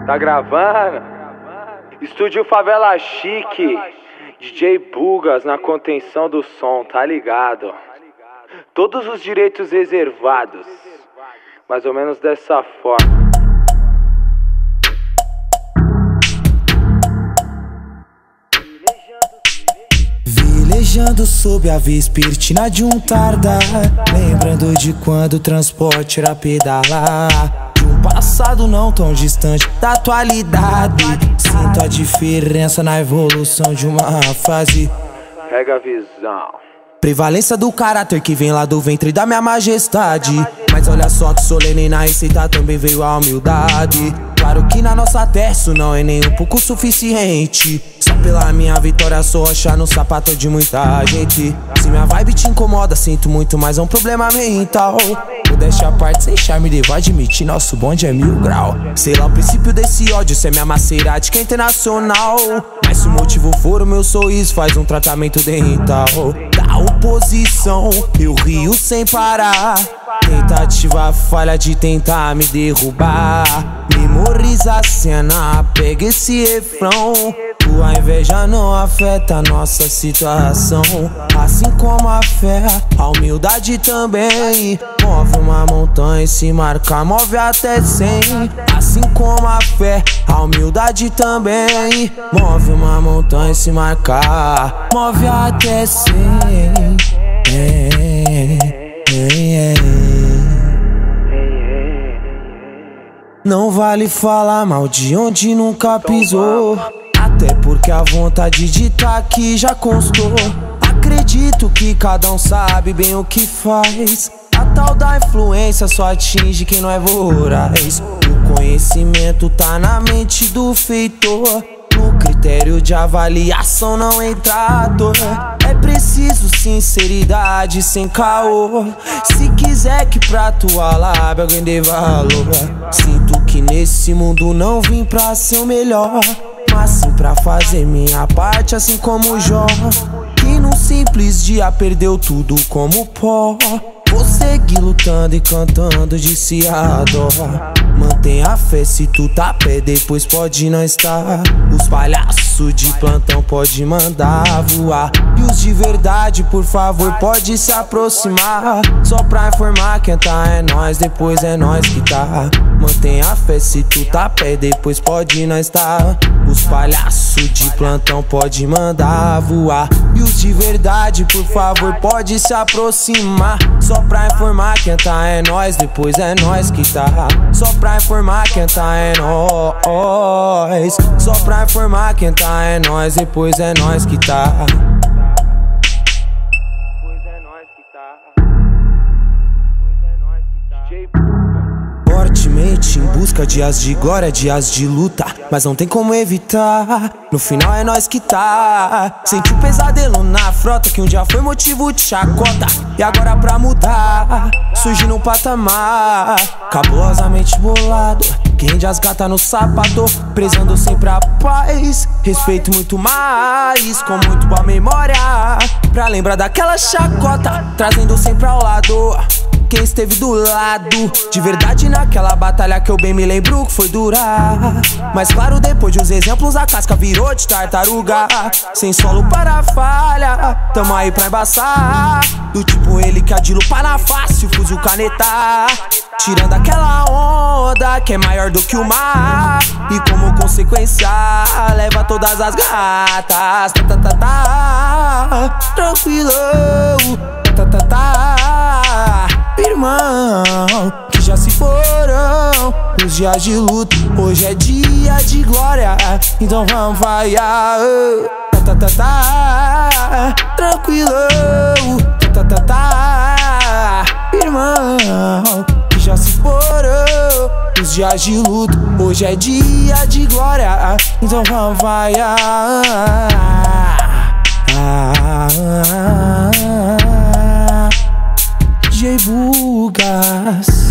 Tá gravando? Estúdio Favela Chique, DJ Bugas na contenção do som, tá ligado? Todos os direitos reservados, mais ou menos dessa forma. Velejando sob a vespertina de um tardar, lembrando de quando o transporte era pedalar, de um passado não tão distante da atualidade. Sinto a diferença na evolução de uma fase. Pega a visão. Prevalência do caráter que vem lá do ventre da minha majestade. Mas olha só que solene na receita também veio a humildade. Claro que na nossa terra isso não é nem um pouco suficiente. Só pela minha vitória sou rocha no sapato de muita gente. Se minha vibe te incomoda, sinto muito, mas é um problema mental. Modéstia à parte, sem charme, devo admitir, nosso bonde é 1000 grau. Sei lá o princípio desse ódio, se é minha Maserati que é internacional. Mas se o motivo for o meu sorriso, faz um tratamento dental. Da oposição, eu rio sem parar. Tentativa falha de tentar me derrubar. Memoriza a cena, pega esse refrão. Tua inveja não afeta a nossa situação. Assim como a fé, a humildade também. Move uma montanha e se marcar, move até 100. Assim como a fé, a humildade também. Move uma montanha e se marcar, move até 100. Não vale falar mal de onde nunca pisou, até porque a vontade de tá aqui já constou. Acredito que cada um sabe bem o que faz. A tal da influência só atinge quem não é voraz. O conhecimento tá na mente do feitor. No critério de avaliação não entra ator. É preciso sinceridade sem caô. Se quiser que pra tua lábia alguém dê valor. Sinto que nesse mundo não vim pra ser o melhor, mas sim pra fazer minha parte, assim como Jó, que num simples dia perdeu tudo como pó. Vou seguir lutando e cantando de se adora. Mantenha a fé, se tu tá pé, depois pode não estar. Os palhaços de plantão pode mandar voar. E os de verdade, por favor, pode se aproximar. Só pra informar, quem tá é nós, depois é nós que tá. Mantenha a fé, se tu tá pé, depois pode não estar. Os palhaços de plantão pode mandar voar. E os de verdade, por favor, pode se aproximar. Só pra informar, quem tá é nós, depois é nós que tá. Só pra informar, quem tá é nós. Só pra informar, quem tá é nós, depois é nós que tá. Fortemente em busca de dias de glória, dias de luta, mas não tem como evitar. No final é nós que tá. Senti um pesadelo na frota que um dia foi motivo de chacota, e agora pra mudar surge num patamar cabulosamente bolado, que rende as gatas no sapato, prezando sempre a paz, respeito muito mais, com muito boa memória, pra lembrar daquela chacota, trazendo sempre ao lado quem esteve do lado de verdade naquela batalha, que eu bem me lembro que foi durar. Mas claro, depois de uns exemplos a casca virou de tartaruga, sem solo para a falha, tamo aí pra embaçar. Do tipo ele que adila o na face, o fuzil caneta, tirando aquela onda que é maior do que o mar, e como consequência leva todas as gatas. Tranquilo, irmão, que já se foram os dias de luto, hoje é dia de glória, então vamos vaiar. Tranquilo, irmão, que já se foram os dias de luto, hoje é dia de glória, então vamos vaiar. DJ Bugas.